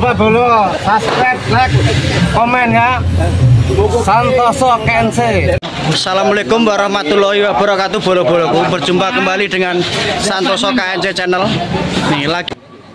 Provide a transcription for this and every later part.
lupa dulu subscribe, like, komen ya. Santoso Kense. Assalamualaikum warahmatullahi wabarakatuh. Bolo-boloku, berjumpa kembali dengan Santoso KNC channel. Nih lagi.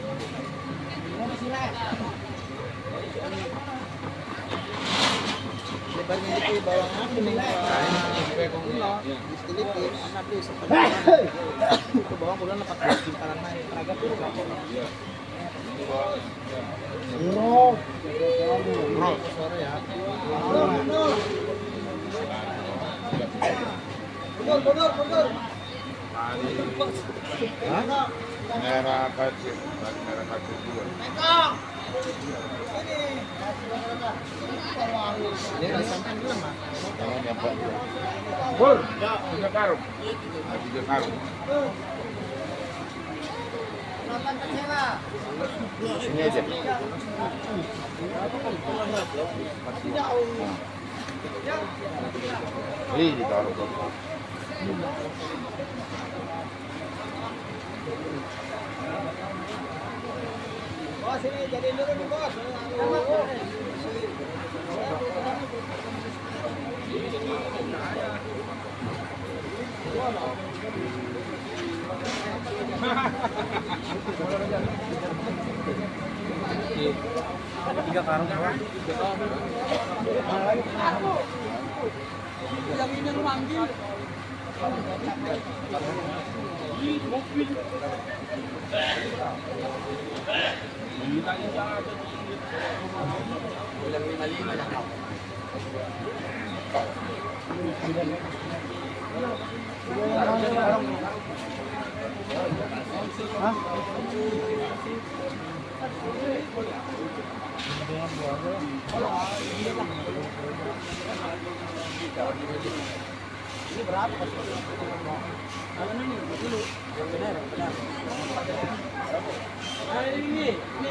Merah kacu dua. Bur, tiga karung. Tiga karung. Ini aja. Ini ditaruh. Bos, ini jadi dulu nih, Bos. Tiga karung. Yang ini yang manggil. Ini berapa? Ini.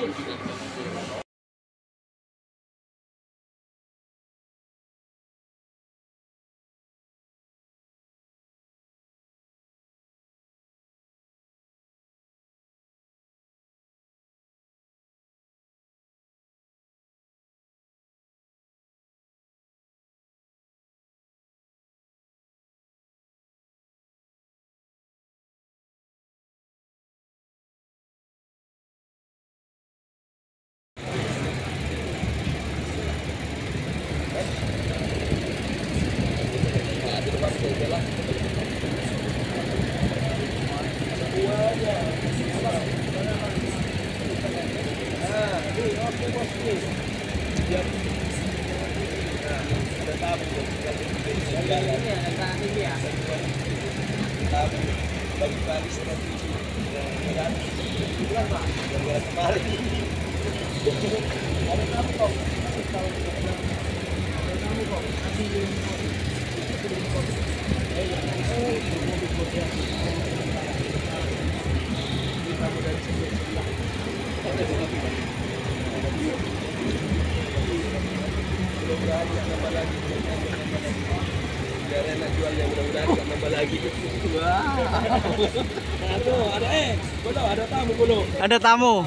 Ada tamu.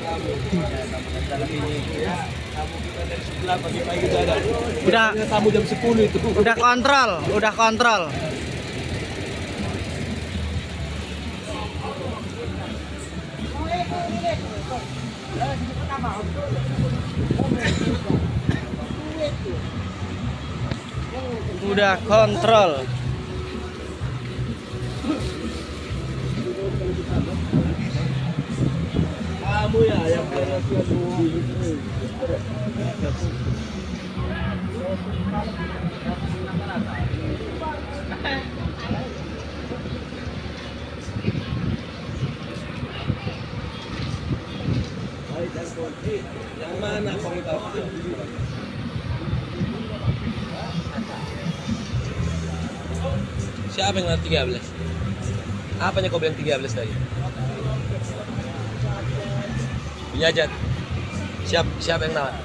Udah Tamu jam 10 itu. udah kontrol. Udah kontrol. Kamu ya yang yang mana pengitar? Siapa yang bilang 13? Apanya kau bilang 13 tadi? Penyajat. Siapa yang nawar?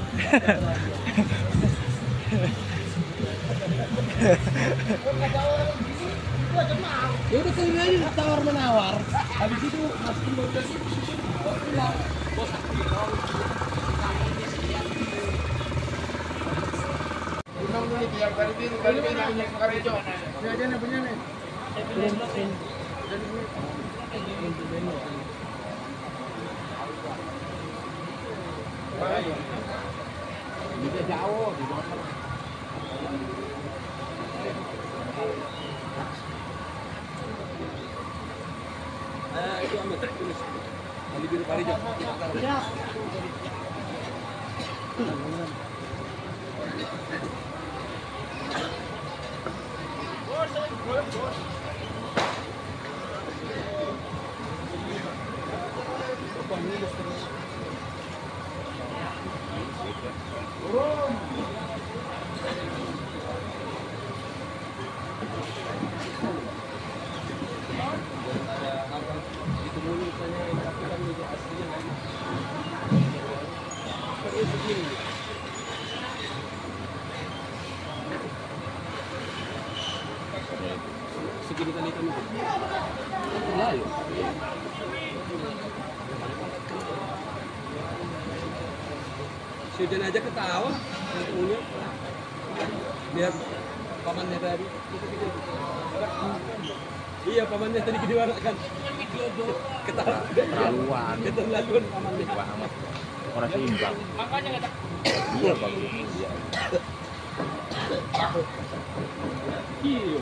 Ya udah kali aja tawar menawar. Habis itu masukin bau dari situ pulang. Bos ini yang kali biru punya kali hijau. Jauh di bawah. Itu ambil tulis. Kali biru kali hijau. Segini kali kami lalu sudah aja ketawa yang punya lihat pamannya tadi iya pamannya tadi gede banget kan ketawa keterlaluan pamannya Orang seimbang. Iya bagus. iya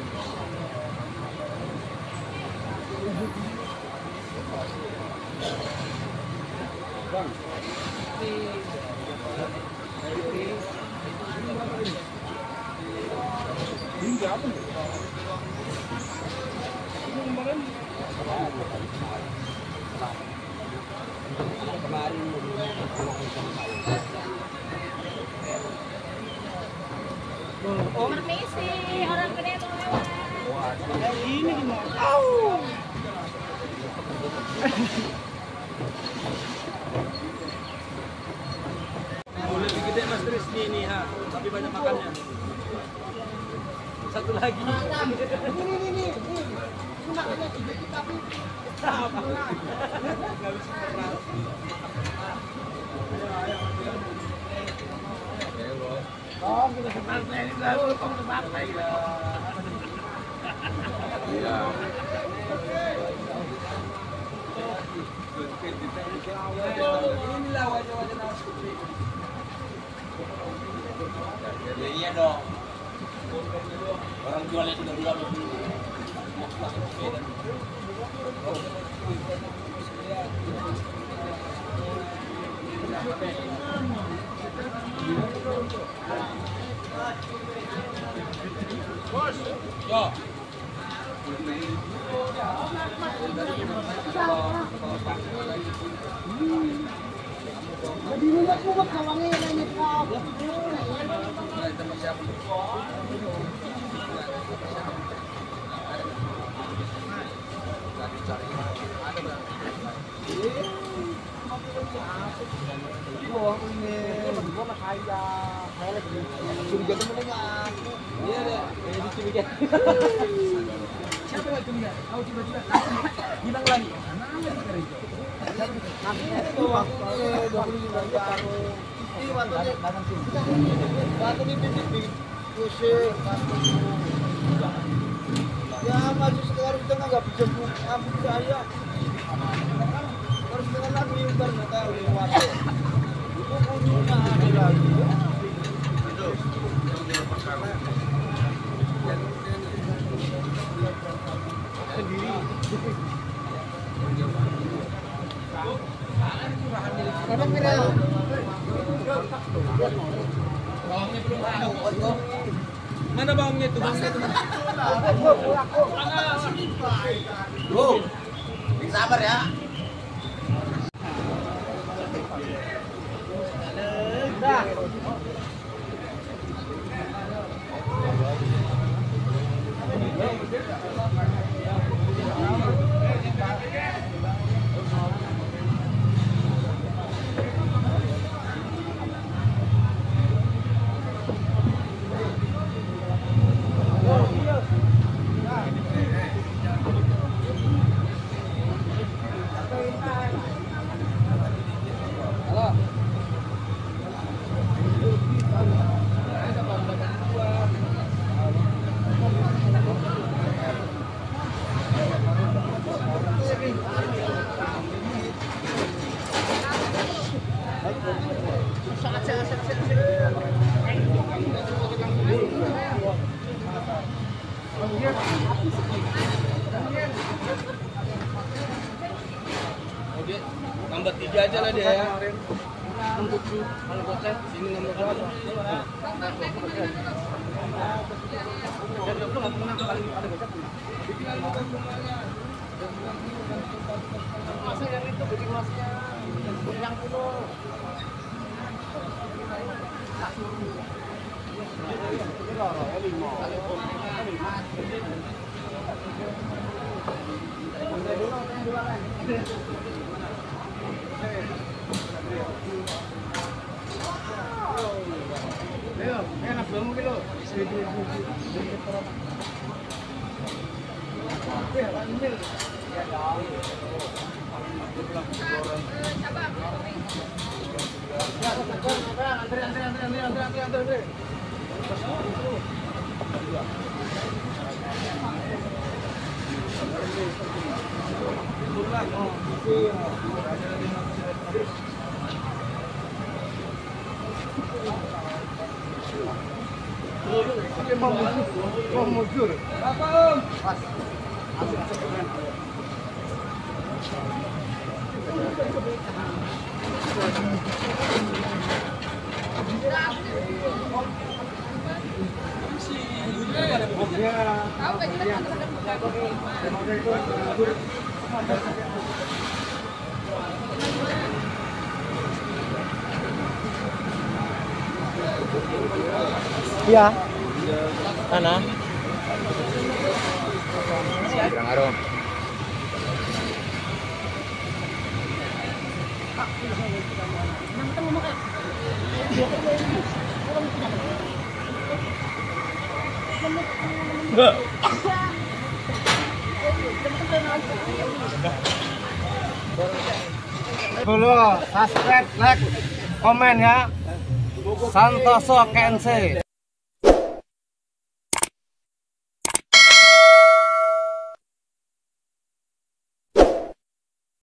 bang ini apa nih? Kemarin permisi, orang gede mau lewat. ini gimana? Lebih gede Mas Tris nih ha, tapi banyak makannya. Satu lagi. Ini. Inilah wajah-wajah nasi. Iya dong. Orang jualnya sudah dua dulu. Bos, yo. Jadi nggak kuat kawannya nanya kau. Siapa yang curiga? Kau tiba-tiba hilang lagi. Ya masih sekarang kita nggak bisa ambil saya. Harus dengan lagi ubar nggak tahu lewat. Itu punya ada lagi. Sendiri. Kadang kira. Bawangnya belum tahu. Mana bawangnya itu? Bawangnya itu mana? Bro, sabar ya. Oke, tambah 3 aja lah dia ya. Kalau goceng sini nomor berapa? Masa yang itu bikin masnya yang kuno. Enak belum kilo. Antri. Mau mujur. Apa Om? Pas. Iya. Mana? Kurang arum. Follow, subscribe, like, komen ya. Santoso KNC.